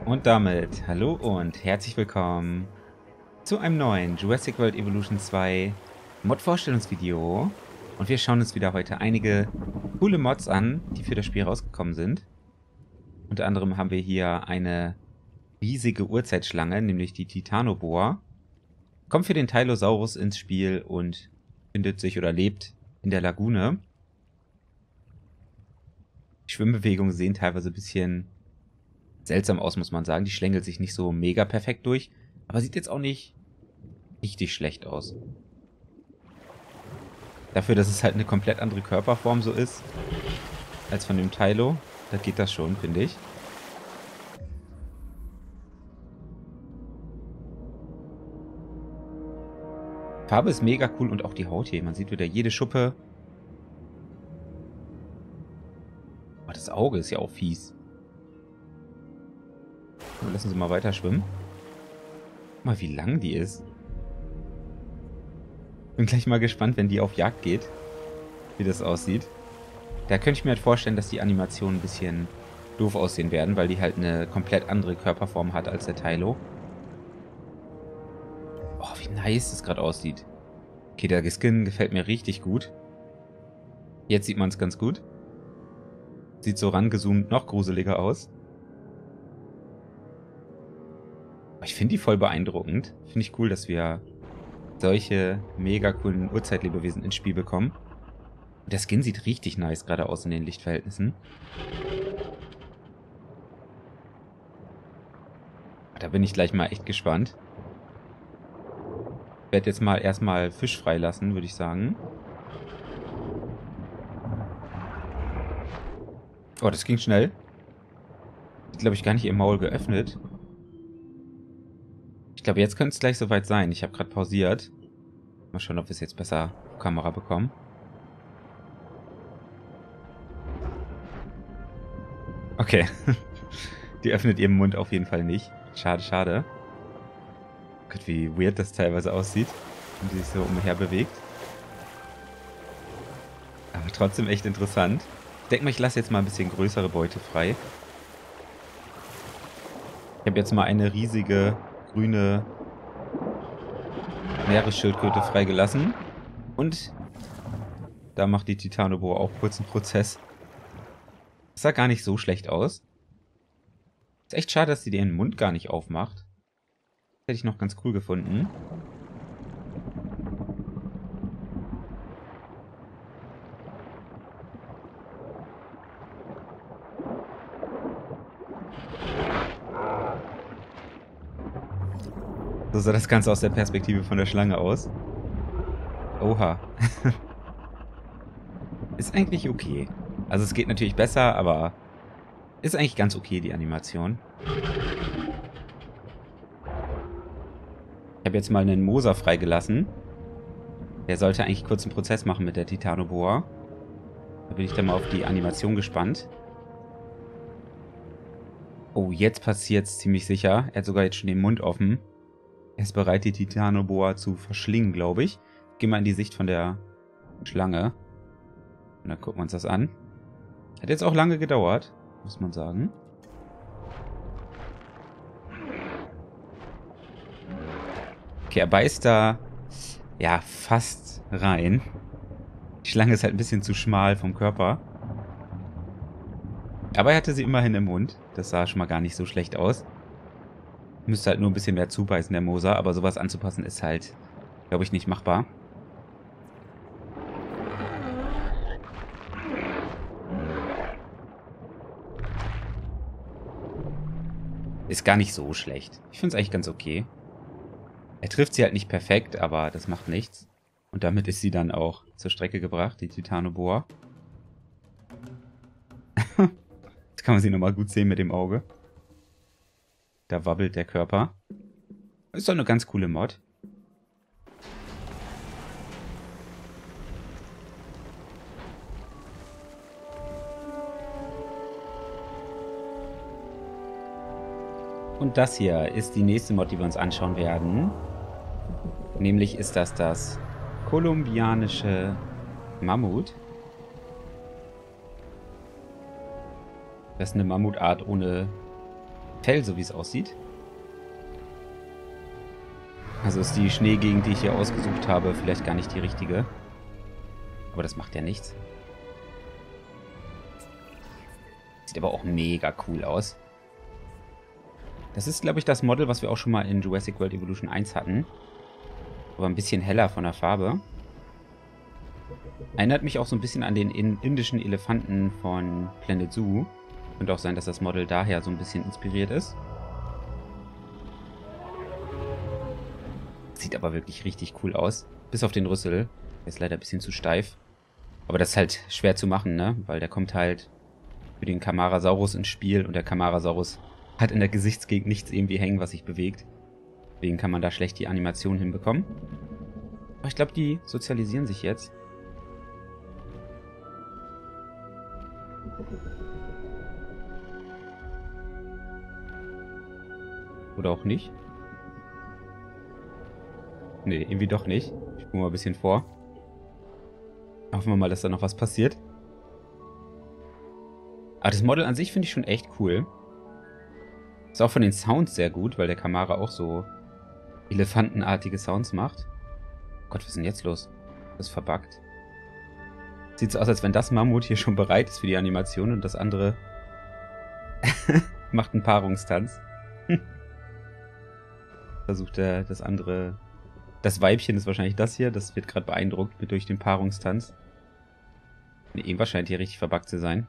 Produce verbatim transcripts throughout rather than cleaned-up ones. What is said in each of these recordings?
Und damit hallo und herzlich willkommen zu einem neuen Jurassic World Evolution zwei Mod-Vorstellungsvideo. Und wir schauen uns wieder heute einige coole Mods an, die für das Spiel rausgekommen sind. Unter anderem haben wir hier eine riesige Urzeitschlange, nämlich die Titanoboa. Kommt für den Tylosaurus ins Spiel und findet sich oder lebt in der Lagune. Die Schwimmbewegungen sehen teilweise ein bisschen seltsam aus, muss man sagen. Die schlängelt sich nicht so mega perfekt durch, aber sieht jetzt auch nicht richtig schlecht aus. Dafür, dass es halt eine komplett andere Körperform so ist, als von dem Tylo, da geht das schon, finde ich. Farbe ist mega cool und auch die Haut hier. Man sieht wieder jede Schuppe. Oh, das Auge ist ja auch fies. So, lassen Sie mal weiter schwimmen. Guck mal, wie lang die ist. Bin gleich mal gespannt, wenn die auf Jagd geht, wie das aussieht. Da könnte ich mir halt vorstellen, dass die Animationen ein bisschen doof aussehen werden, weil die halt eine komplett andere Körperform hat als der Tylo. Oh, wie nice das gerade aussieht. Okay, der Skin gefällt mir richtig gut. Jetzt sieht man es ganz gut. Sieht so rangezoomt noch gruseliger aus. Ich finde die voll beeindruckend. Finde ich cool, dass wir solche mega coolen Urzeitlebewesen ins Spiel bekommen. Und der Skin sieht richtig nice gerade aus in den Lichtverhältnissen. Da bin ich gleich mal echt gespannt. Ich werde jetzt mal erstmal Fisch freilassen, würde ich sagen. Oh, das ging schnell. Hat, glaube ich, gar nicht ihr Maul geöffnet. Ich glaube, jetzt könnte es gleich soweit sein. Ich habe gerade pausiert. Mal schauen, ob wir es jetzt besser auf Kamera bekommen. Okay. Die öffnet ihren Mund auf jeden Fall nicht. Schade, schade. Gott, wie weird das teilweise aussieht. Und die sich so umher bewegt. Aber trotzdem echt interessant. Ich denke mal, ich lasse jetzt mal ein bisschen größere Beute frei. Ich habe jetzt mal eine riesige grüne Meeresschildkröte freigelassen. Und da macht die Titanoboa auch kurz einen Prozess. Das sah gar nicht so schlecht aus. Ist echt schade, dass sie den Mund gar nicht aufmacht. Das hätte ich noch ganz cool gefunden. So sah das Ganze aus der Perspektive von der Schlange aus. Oha. Ist eigentlich okay. Also es geht natürlich besser, aber ist eigentlich ganz okay, die Animation. Ich habe jetzt mal einen Moser freigelassen. Der sollte eigentlich kurz einen Prozess machen mit der Titanoboa. Da bin ich dann mal auf die Animation gespannt. Oh, jetzt passiert es ziemlich sicher. Er hat sogar jetzt schon den Mund offen. Er ist bereit, die Titanoboa zu verschlingen, glaube ich. Gehen wir in die Sicht von der Schlange. Und dann gucken wir uns das an. Hat jetzt auch lange gedauert, muss man sagen. Okay, er beißt da ja fast rein. Die Schlange ist halt ein bisschen zu schmal vom Körper. Aber er hatte sie immerhin im Mund. Das sah schon mal gar nicht so schlecht aus. Müsste halt nur ein bisschen mehr zubeißen, der Moser. Aber sowas anzupassen ist halt, glaube ich, nicht machbar. Ist gar nicht so schlecht. Ich finde es eigentlich ganz okay. Er trifft sie halt nicht perfekt, aber das macht nichts. Und damit ist sie dann auch zur Strecke gebracht, die Titanoboa. Jetzt kann man sie nochmal gut sehen mit dem Auge. Da wabbelt der Körper. Ist doch eine ganz coole Mod. Und das hier ist die nächste Mod, die wir uns anschauen werden. Nämlich ist das das kolumbianische Mammut. Das ist eine Mammutart ohne Fell, so wie es aussieht. Also ist die Schneegegend, die ich hier ausgesucht habe, vielleicht gar nicht die richtige. Aber das macht ja nichts. Sieht aber auch mega cool aus. Das ist, glaube ich, das Model, was wir auch schon mal in Jurassic World Evolution eins hatten. Aber ein bisschen heller von der Farbe. Erinnert mich auch so ein bisschen an den indischen Elefanten von Planet Zoo. Könnte auch sein, dass das Model daher so ein bisschen inspiriert ist. Sieht aber wirklich richtig cool aus. Bis auf den Rüssel. Der ist leider ein bisschen zu steif. Aber das ist halt schwer zu machen, ne? Weil der kommt halt für den Camarasaurus ins Spiel. Und der Camarasaurus hat in der Gesichtsgegend nichts irgendwie hängen, was sich bewegt. Deswegen kann man da schlecht die Animation hinbekommen. Aber ich glaube, die sozialisieren sich jetzt. Oder auch nicht. Nee, irgendwie doch nicht. Ich spule mal ein bisschen vor. Hoffen wir mal, dass da noch was passiert. Aber das Model an sich finde ich schon echt cool. Ist auch von den Sounds sehr gut, weil der Camara auch so elefantenartige Sounds macht. Gott, was ist denn jetzt los? Das ist verbuggt. Sieht so aus, als wenn das Mammut hier schon bereit ist für die Animation und das andere macht einen Paarungstanz. Versucht er das andere... Das Weibchen ist wahrscheinlich das hier. Das wird gerade beeindruckt mit durch den Paarungstanz. Nee, irgendwas scheint hier richtig verbuggt zu sein.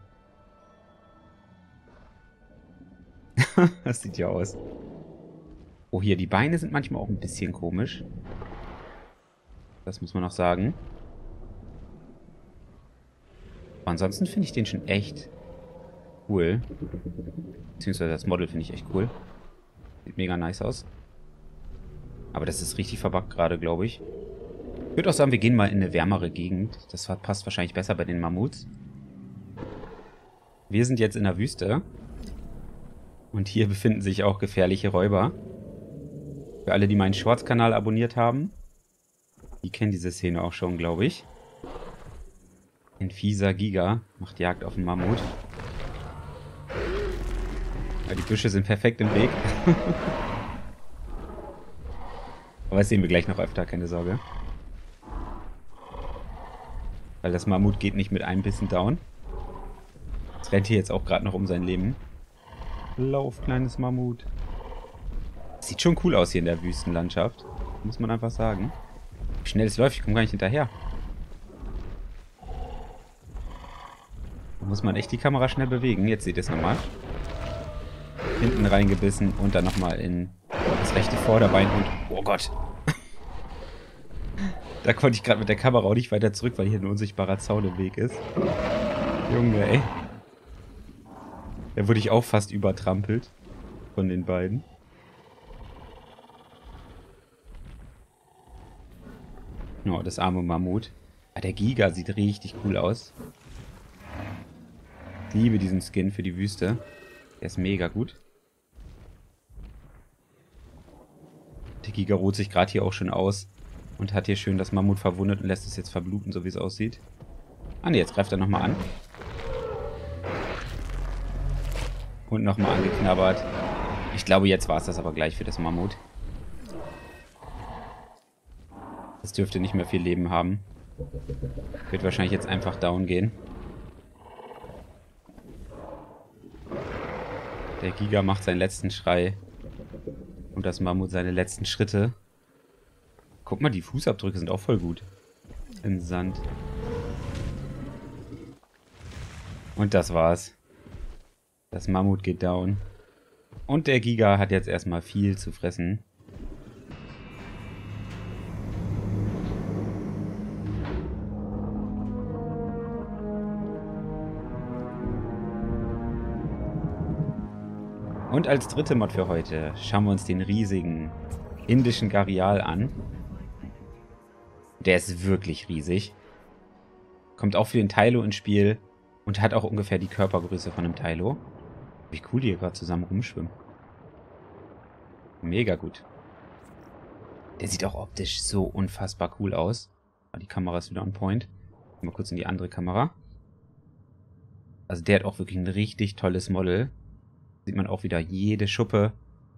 Das sieht ja aus. Oh, hier, die Beine sind manchmal auch ein bisschen komisch. Das muss man noch sagen. Aber ansonsten finde ich den schon echt cool. Beziehungsweise das Model finde ich echt cool. Sieht mega nice aus. Aber das ist richtig verbuggt gerade, glaube ich. Ich würde auch sagen, wir gehen mal in eine wärmere Gegend. Das passt wahrscheinlich besser bei den Mammuts. Wir sind jetzt in der Wüste. Und hier befinden sich auch gefährliche Räuber. Für alle, die meinen Shorts-Kanal abonniert haben. Die kennen diese Szene auch schon, glaube ich. Ein fieser Giga macht Jagd auf den Mammut. Ja, die Büsche sind perfekt im Weg. Aber das sehen wir gleich noch öfter, keine Sorge. Weil das Mammut geht nicht mit einem Bissen down. Es rennt hier jetzt auch gerade noch um sein Leben. Lauf, kleines Mammut. Sieht schon cool aus hier in der Wüstenlandschaft. Muss man einfach sagen. Wie schnell es läuft, ich komme gar nicht hinterher. Da muss man echt die Kamera schnell bewegen. Jetzt seht ihr es nochmal. Hinten reingebissen und dann nochmal in das rechte Vorderbein und... Oh Gott. Da konnte ich gerade mit der Kamera auch nicht weiter zurück, weil hier ein unsichtbarer Zaun im Weg ist. Junge, ey. Da wurde ich auch fast übertrampelt von den beiden. Oh, das arme Mammut. Ah, der Giga sieht richtig cool aus. Ich liebe diesen Skin für die Wüste. Der ist mega gut. Der Giga ruht sich gerade hier auch schon aus. Und hat hier schön das Mammut verwundet und lässt es jetzt verbluten, so wie es aussieht. Ah ne, jetzt greift er nochmal an. Und nochmal angeknabbert. Ich glaube, jetzt war es das aber gleich für das Mammut. Das dürfte nicht mehr viel Leben haben. Wird wahrscheinlich jetzt einfach down gehen. Der Giga macht seinen letzten Schrei. Und das Mammut seine letzten Schritte. Guck mal, die Fußabdrücke sind auch voll gut. Im Sand. Und das war's. Das Mammut geht down. Und der Giga hat jetzt erstmal viel zu fressen. Und als dritte Mod für heute schauen wir uns den riesigen indischen Gharial an. Der ist wirklich riesig. Kommt auch für den Tylo ins Spiel und hat auch ungefähr die Körpergröße von einem Tylo. Wie cool die hier gerade zusammen rumschwimmen. Mega gut. Der sieht auch optisch so unfassbar cool aus. Die Kamera ist wieder on point. Mal kurz in die andere Kamera. Also der hat auch wirklich ein richtig tolles Model. Sieht man auch wieder jede Schuppe.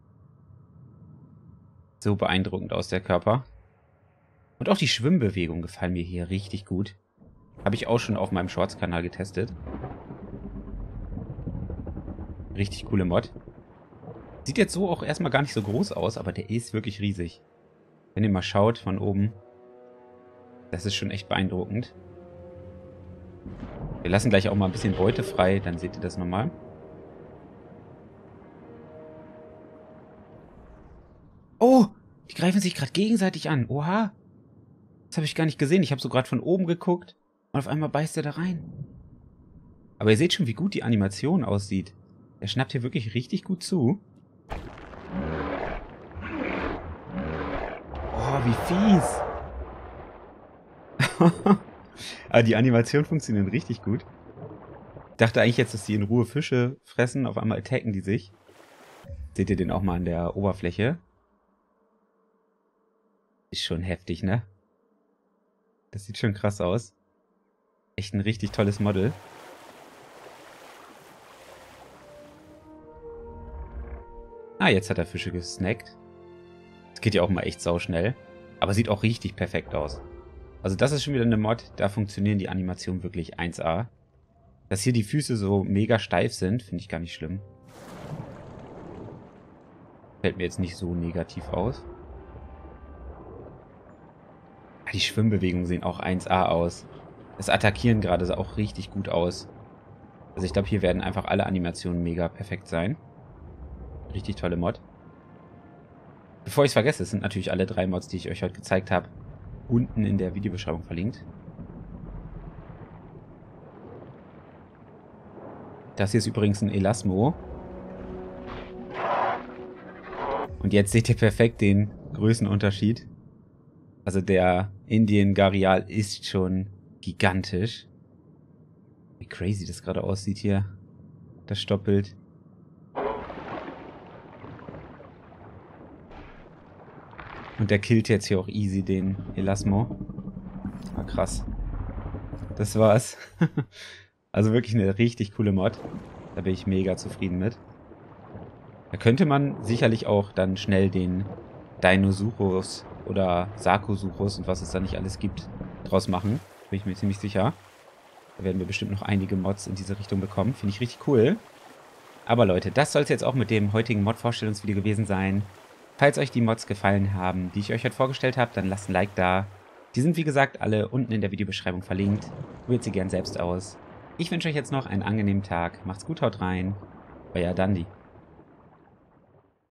So beeindruckend aus der Körper. Und auch die Schwimmbewegungen gefallen mir hier richtig gut. Habe ich auch schon auf meinem Shorts-Kanal getestet. Richtig coole Mod. Sieht jetzt so auch erstmal gar nicht so groß aus, aber der ist wirklich riesig. Wenn ihr mal schaut von oben, das ist schon echt beeindruckend. Wir lassen gleich auch mal ein bisschen Beute frei, dann seht ihr das nochmal. Oh, die greifen sich gerade gegenseitig an. Oha. Das habe ich gar nicht gesehen. Ich habe so gerade von oben geguckt und auf einmal beißt er da rein. Aber ihr seht schon, wie gut die Animation aussieht. Der schnappt hier wirklich richtig gut zu. Oh, wie fies. Aber die Animationen funktionieren richtig gut. Ich dachte eigentlich jetzt, dass die in Ruhe Fische fressen. Auf einmal attacken die sich. Seht ihr den auch mal an der Oberfläche? Ist schon heftig, ne? Das sieht schon krass aus. Echt ein richtig tolles Model. Ah, jetzt hat er Fische gesnackt. Das geht ja auch mal echt sauschnell. Aber sieht auch richtig perfekt aus. Also das ist schon wieder eine Mod, da funktionieren die Animationen wirklich eins A. Dass hier die Füße so mega steif sind, finde ich gar nicht schlimm. Fällt mir jetzt nicht so negativ aus. Die Schwimmbewegungen sehen auch eins A aus. Das Attackieren gerade sah auch richtig gut aus. Also ich glaube, hier werden einfach alle Animationen mega perfekt sein. Richtig tolle Mod. Bevor ich es vergesse, es sind natürlich alle drei Mods, die ich euch heute gezeigt habe, unten in der Videobeschreibung verlinkt. Das hier ist übrigens ein Elasmo. Und jetzt seht ihr perfekt den Größenunterschied. Also der Indian Gharial ist schon gigantisch. Wie crazy das gerade aussieht hier. Das Stoppbild. Und der killt jetzt hier auch easy den Elasmo. Ah, krass. Das war's. Also wirklich eine richtig coole Mod. Da bin ich mega zufrieden mit. Da könnte man sicherlich auch dann schnell den Dinosaurus oder Sarkosuchus und was es da nicht alles gibt, draus machen. Bin ich mir ziemlich sicher. Da werden wir bestimmt noch einige Mods in diese Richtung bekommen. Finde ich richtig cool. Aber Leute, das soll es jetzt auch mit dem heutigen Mod-Vorstellungsvideo gewesen sein. Falls euch die Mods gefallen haben, die ich euch heute vorgestellt habe, dann lasst ein Like da. Die sind wie gesagt alle unten in der Videobeschreibung verlinkt. Probiert sie gern selbst aus. Ich wünsche euch jetzt noch einen angenehmen Tag. Macht's gut, haut rein. Euer Dandi.